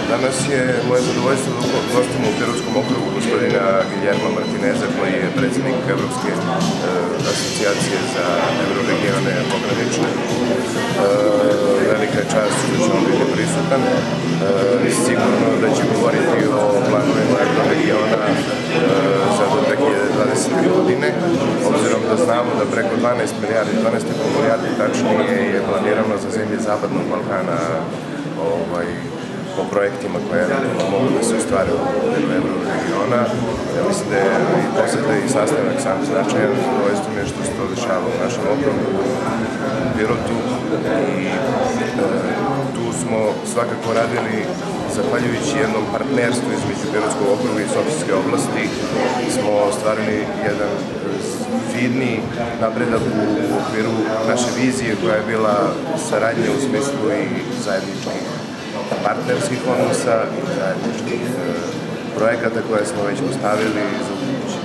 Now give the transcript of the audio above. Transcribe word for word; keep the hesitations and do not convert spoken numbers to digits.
Danas je moje zadovoljstvo da gostimo u Pirotskom okrugu gospodina Guillerma Martineza, koji je predsjednik Evropske asocijacije za euroregione pogranične. Velika je čast što će on biti prisutan. Sigurno da će govoriti o planovima euroregiona za do dve hiljade dvadesete. godine, obzirom da znamo da preko dvanaest milijardi, dvanaest i po milijardi tačnije je planirano za zemlje Zapadnog Balkana po projektima koje mogu da se ostvare u okviru euroregiona. Ja mislim da je i poseta i sastanak sam značajan, zadovoljstvo mi je što se to dešava u našem okrugu, u Pirotu, i tu smo svakako radili, zahvaljujući jednom partnerstvu između Pirotskog okruga i Sofijske oblasti, smo ostvarili jedan vidni napredak u okviru naše vizije koja je bila saradnja u smislu i zajedničkih partnerskih odnosa i zajedničkih projekata koje smo već postavili za